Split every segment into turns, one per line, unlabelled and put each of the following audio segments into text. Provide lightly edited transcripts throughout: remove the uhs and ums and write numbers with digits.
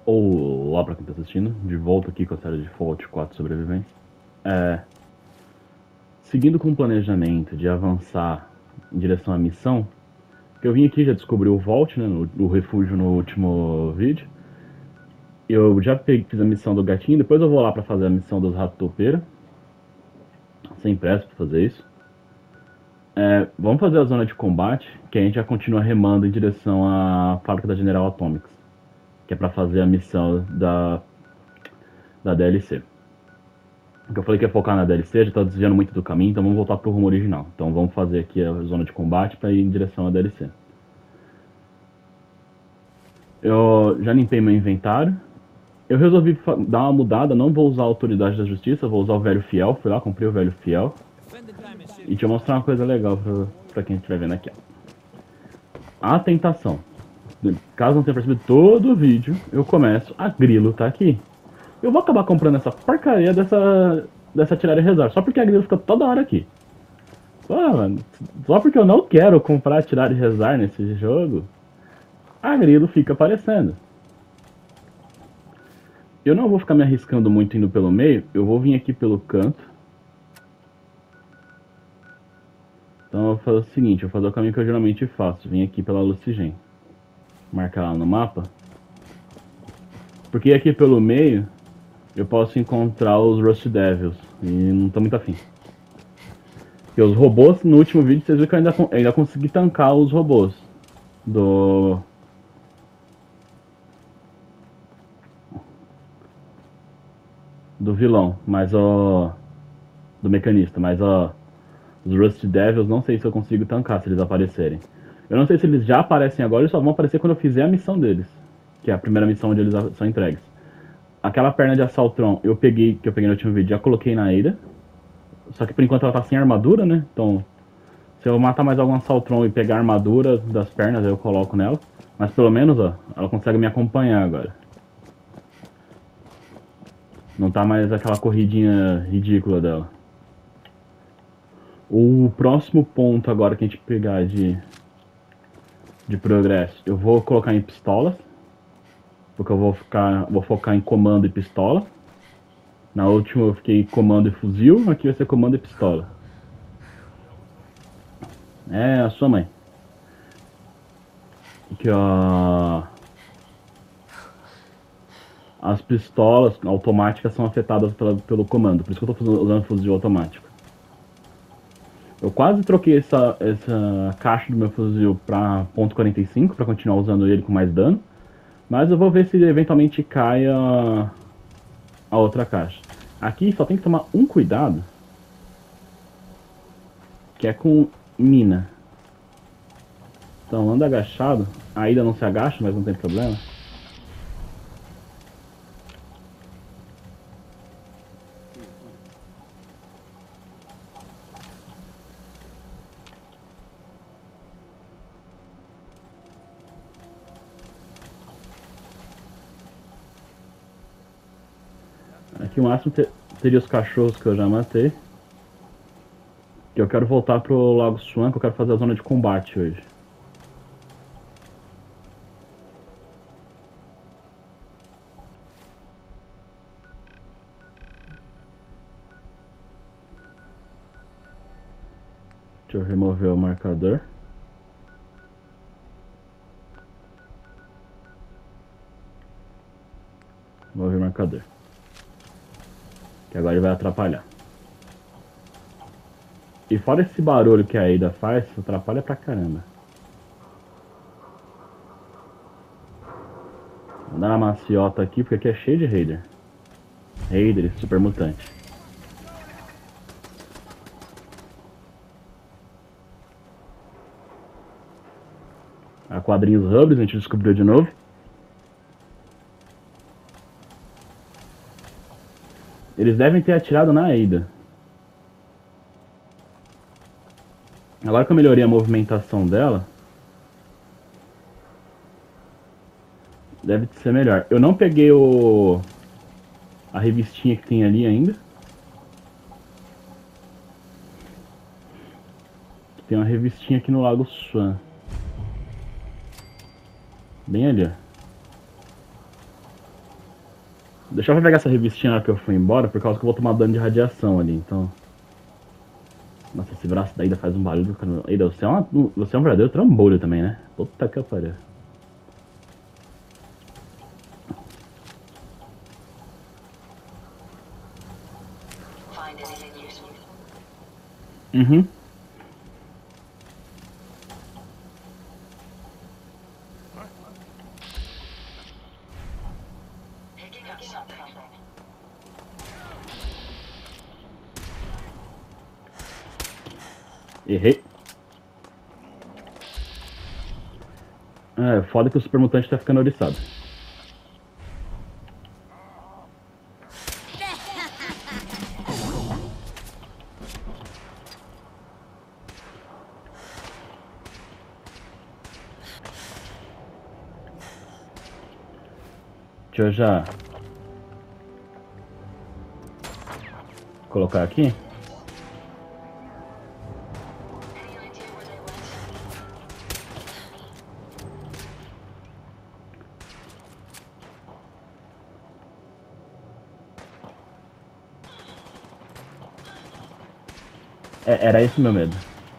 Olá pra quem tá assistindo, de volta aqui com a série de Fallout 4 Sobreviventes. Seguindo com o planejamento de avançar em direção à missão, que eu vim aqui, já descobri o Vault, né, o refúgio no último vídeo. Eu já fiz a missão do gatinho, depois eu vou lá pra fazer a missão dos ratos topeira. Sem pressa pra fazer isso. Vamos fazer a zona de combate, que a gente já continua remando em direção à fábrica da General Atomics, que é pra fazer a missão da DLC. Porque eu falei que ia focar na DLC, já tá desviando muito do caminho, então vamos voltar pro rumo original. Então vamos fazer aqui a zona de combate para ir em direção à DLC. Eu já limpei meu inventário. Eu resolvi dar uma mudada, não vou usar a Autoridade da Justiça, vou usar o Velho Fiel. Fui lá, comprei o Velho Fiel. E deixa eu mostrar uma coisa legal pra quem estiver vendo aqui. A tentação. Caso não tenha percebido todo o vídeo, eu começo, a Grilo tá aqui. Eu vou acabar comprando essa porcaria dessa tirar e rezar, só porque a Grilo fica toda hora aqui. Pô, mano, só porque eu não quero comprar, tirar e rezar nesse jogo, a Grilo fica aparecendo. Eu não vou ficar me arriscando muito indo pelo meio, eu vou vir aqui pelo canto. Então eu vou fazer o seguinte, eu vou fazer o caminho que eu geralmente faço, vim aqui pela Lucigen. Marcar lá no mapa. Porque aqui pelo meio, eu posso encontrar os Rust Devils, e não tô muito afim. Porque os robôs, no último vídeo, vocês viram que eu ainda consegui tancar os robôs do vilão, mas do mecanista, mas os Rust Devils não sei se eu consigo tancar se eles aparecerem. Eu não sei se eles já aparecem agora, eles só vão aparecer quando eu fizer a missão deles, que é a primeira missão onde eles são entregues. Aquela perna de Assaltron que eu peguei no último vídeo, já coloquei na ilha. Só que por enquanto ela tá sem armadura, né? Então, se eu matar mais algum Assaltron e pegar a armadura das pernas, eu coloco nela. Mas pelo menos, ó, ela consegue me acompanhar agora. Não tá mais aquela corridinha ridícula dela. O próximo ponto agora que a gente pegar de progresso, eu vou colocar em pistolas. Porque eu vou focar em comando e pistola. Na última eu fiquei comando e fuzil, aqui vai ser comando e pistola. É a sua mãe. Aqui ó. As pistolas automáticas são afetadas pelo comando, por isso que eu estou usando fuzil automático. Eu quase troquei essa caixa do meu fuzil para .45 para continuar usando ele com mais dano, mas eu vou ver se eventualmente cai a outra caixa. Aqui só tem que tomar um cuidado, que é com mina. Então anda agachado, ainda não se agacha, mas não tem problema. Aqui o máximo teria os cachorros que eu já matei. Que eu quero voltar pro Lago Swan, que eu quero fazer a zona de combate hoje. Deixa eu remover o marcador. Remover o marcador. Que agora ele vai atrapalhar. E fora esse barulho que a Ada faz, atrapalha pra caramba. Vou dar uma maciota aqui, porque aqui é cheio de Raider. Raider e super mutante. A quadrinhos Hubs, a gente descobriu de novo. Eles devem ter atirado na Ada. Agora que eu melhorei a movimentação dela, deve ser melhor. Eu não peguei a revistinha que tem ali ainda. Tem uma revistinha aqui no Lago Swan. Bem ali, ó. Deixa eu pegar essa revistinha na hora que eu fui embora, por causa que eu vou tomar dano de radiação ali, então... Nossa, esse braço da Ada faz um barulho, cara. Ada, você é um verdadeiro trambolho também, né? Puta que pariu. Uhum. Errei. É, foda que o super mutante tá ficando oriçado. Deixa eu já colocar aqui. É, era esse o meu medo.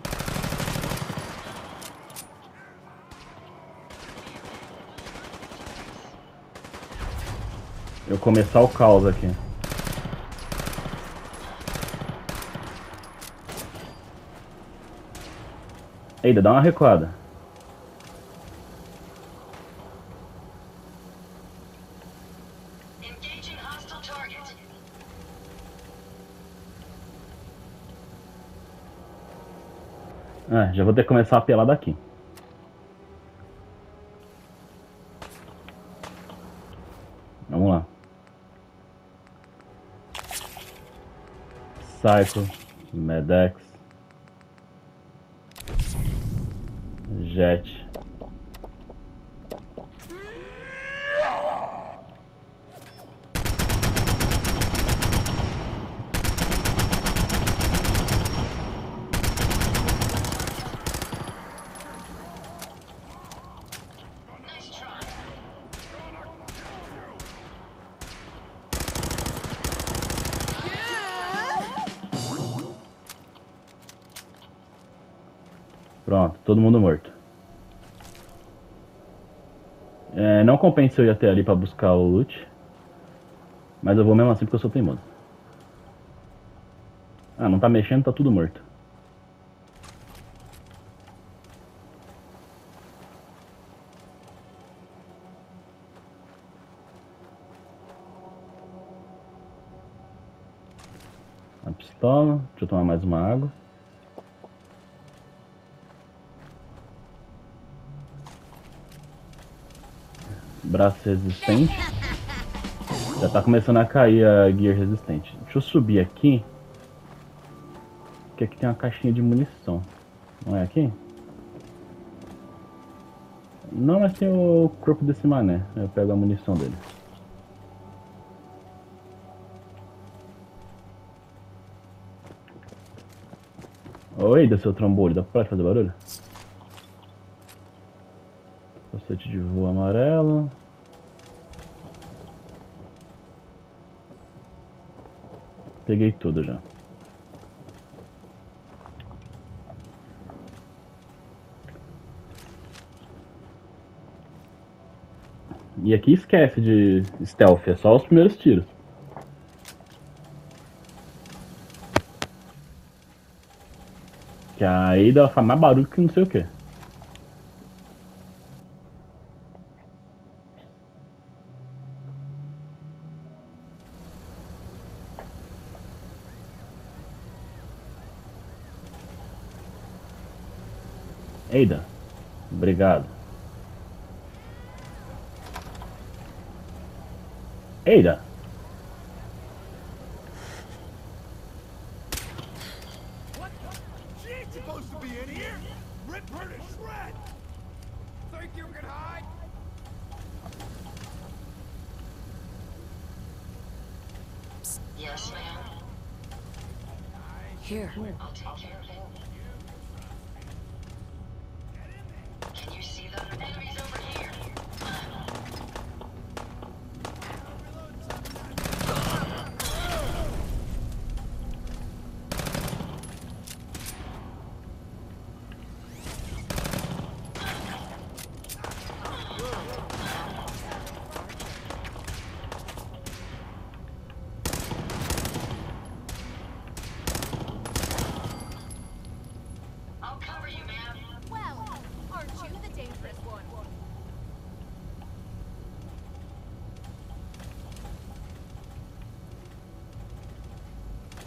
Eu começar o caos aqui. Eita, dá uma recuada. Ah, já vou ter que começar a apelar daqui. Vamos lá. Psycho, Medex, Jet. Pronto, todo mundo morto. É, não compensa eu ir até ali pra buscar o loot. Mas eu vou mesmo assim porque eu sou teimoso. Ah, não tá mexendo, tá tudo morto. A pistola, deixa eu tomar mais uma água. Braço resistente. Já tá começando a cair a gear resistente. Deixa eu subir aqui. Que aqui tem uma caixinha de munição. Não é aqui? Não, mas tem o corpo desse mané. Eu pego a munição dele. Oi, da seu trambolho, dá pra fazer barulho? Capacete de voo amarelo. Peguei tudo já. E aqui esquece de stealth, é só os primeiros tiros. Que aí dá faz mais barulho que não sei o que. Eida, obrigado. Eida.
Yes, ma'am. Here. I'll take care of it. Can you see them? Enemies over here.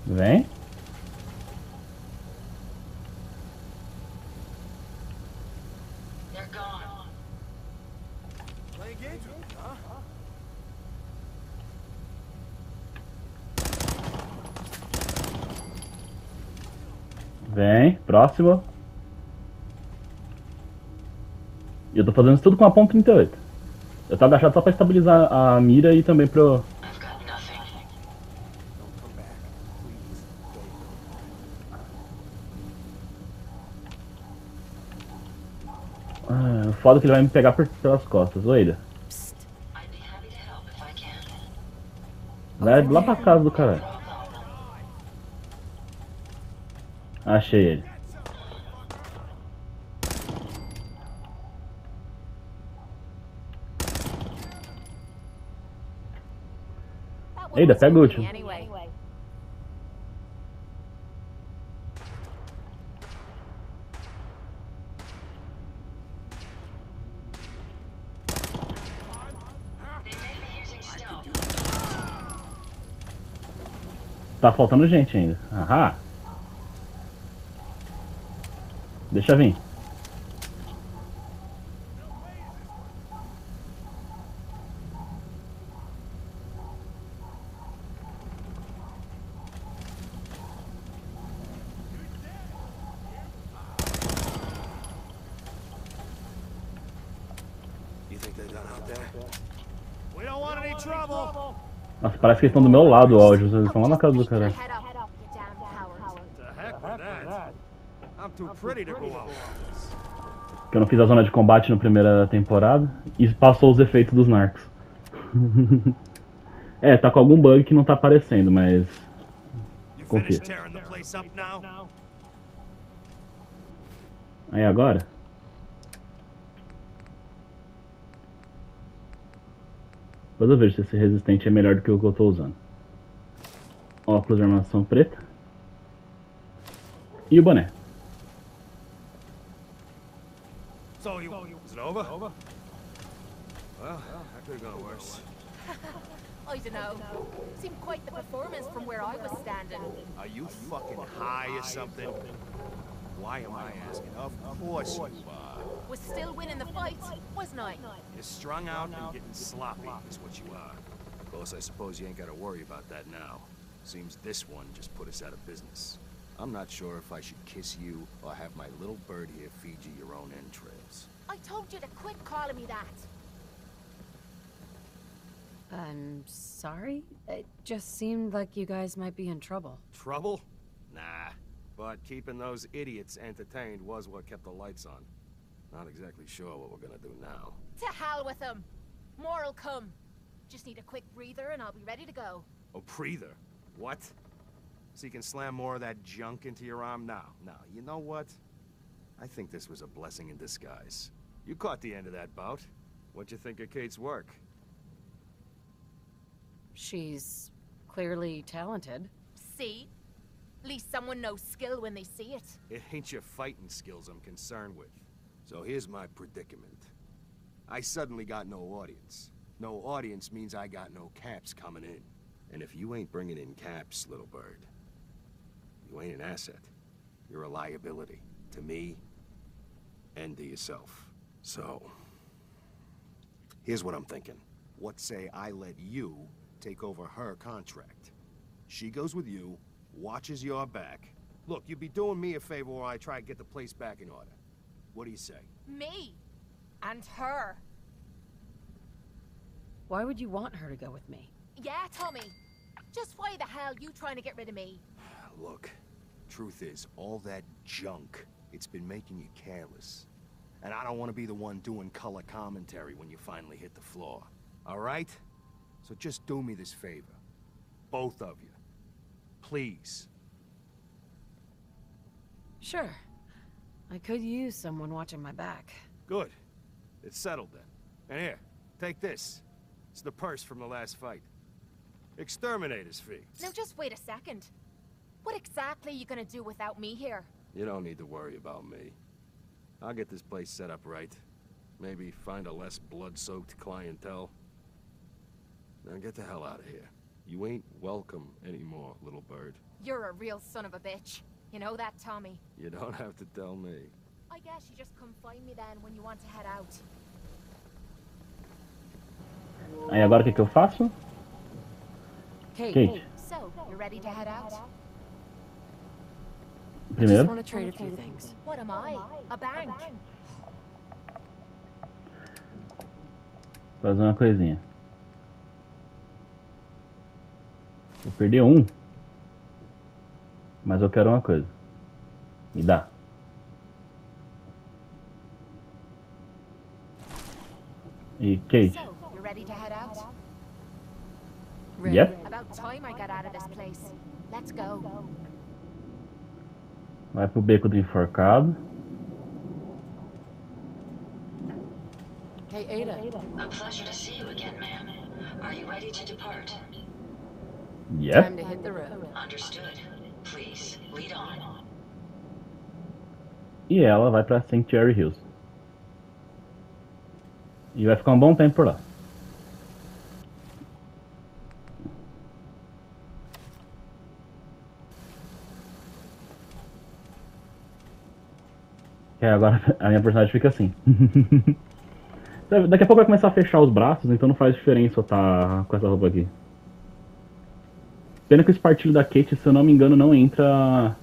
Vem.
They're gone.
Playing games with me, huh?
Vem, próximo. E eu tô fazendo isso tudo com a ponto 38. Eu tô agachado só pra estabilizar a mira e também pro...
I've got nothing.
Don't come back. Please. Don't.
O foda é que ele vai me pegar pelas costas. Oi, Ada.
Psst.
I'd be happy to help if I can.
Vai lá pra casa do caralho. Achei ele.
That one
Ada,
was
pega o
for
último.
me anyway.
They may be using stealth.
Tá faltando gente ainda. Ahá. Deixa vir.
You think they're done out there? We don't want any trouble.
Nossa, parece que eles estão do meu lado, ó. Eles estão lá na casa do
Keep your
caralho.
head up, you damn coward.
The heck with that. I'm too pretty to go out.
Que eu não fiz a zona de combate na primeira temporada. E passou os efeitos dos narcos. É, tá com algum bug que não tá aparecendo, mas...
You
Confia.
finished tearing the place up now?
Aí agora? Depois eu vejo se esse resistente é melhor do que o que eu tô usando. Óculos de armação preta. E o boné.
So is it over? Well, that could have gone worse.
I don't know. Seemed quite the performance from where I was standing.
Are you fucking high or something? Why am I asking? Of course you are.
Was still winning the fight, wasn't I?
You're strung out and getting sloppy is what you are. Of course, I suppose you ain't gotta worry about that now. Seems this one just put us out of business. I'm not sure if I should kiss you or have my little bird here feed you your own entrails.
I told you to quit calling me that.
I'm sorry? It just seemed like you guys might be in trouble.
Trouble? Nah. But keeping those idiots entertained was what kept the lights on. Not exactly sure what we're gonna do now.
To hell with them. More'll come. Just need a quick breather and I'll be ready to go.
Oh, breather? What? So you can slam more of that junk into your arm now? Now, you know what? I think this was a blessing in disguise. You caught the end of that bout. What'd you think of Kate's work?
She's clearly talented.
See? At least someone knows skill when they see it.
It ain't your fighting skills I'm concerned with. So here's my predicament. I suddenly got no audience. No audience means I got no caps coming in. And if you ain't bringing in caps, little bird, you ain't an asset. You're a liability to me and to yourself. So, here's what I'm thinking. What say I let you take over her contract? She goes with you, watches your back. Look, you'd be doing me a favor while I try to get the place back in order. What do you say?
Me. And her.
Why would you want her to go with me?
Yeah, Tommy. Just why the hell you trying to get rid of me?
Look, truth is, all that junk, it's been making you careless. And I don't want to be the one doing color commentary when you finally hit the floor. All right? So just do me this favor. Both of you. Please.
Sure. I could use someone watching my back.
Good. It's settled then. And here, take this. It's the purse from the last fight. Exterminator's fee.
Now just wait a second. What exactly are you gonna do without me here?
You don't need to worry about me. I'll get this place set up right. Maybe find a less blood-soaked clientele. Now get the hell out of here. You ain't welcome anymore, little bird.
You're a real son of a bitch. You know that, Tommy?
You don't have to tell me.
I guess you just come find me then when you want to head out.
Aí agora o que eu faço? Kate,
So, you ready to head out?
primeiro.
Want to trade a few things.
What am I? A bank?
Fazer uma coisinha. Vou perder um. Mas eu quero uma coisa. Me dá. E Kate.
So, you ready to head out?
Yep.
About time I got out of this place. Let's go.
Vai pro beco do enforcado.
Hey, Ada.
A pleasure to see you again, ma'am. Are you ready to depart?
Yep.
Time to hit the road.
Understood. Please, lead on.
E ela vai pra Sanctuary Hills. E vai ficar um bom tempo por lá. E agora a minha personagem fica assim. Daqui a pouco vai começar a fechar os braços, então não faz diferença eu estar com essa roupa aqui. Pena que esse partilho da Kate, se eu não me engano, não entra.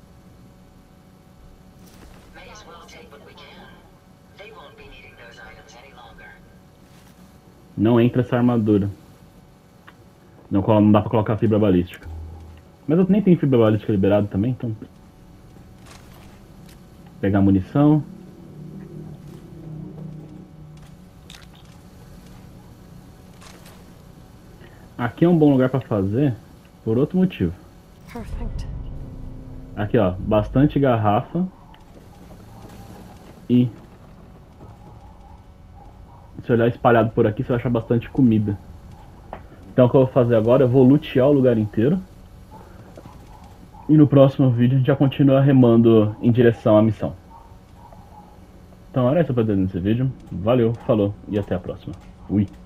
May as well take what we can. They won't be needing those items any longer.
Não entra essa armadura. Não dá pra colocar fibra balística. Mas eu nem tenho fibra balística liberado também, então. Pegar munição. Aqui é um bom lugar pra fazer por outro motivo.
Perfect.
Aqui ó, bastante garrafa. E se olhar espalhado por aqui, você vai achar bastante comida. Então o que eu vou fazer agora, eu vou lutear o lugar inteiro. E no próximo vídeo a gente já continua remando em direção à missão. Então era isso pra dizer nesse vídeo. Valeu, falou e até a próxima. Fui!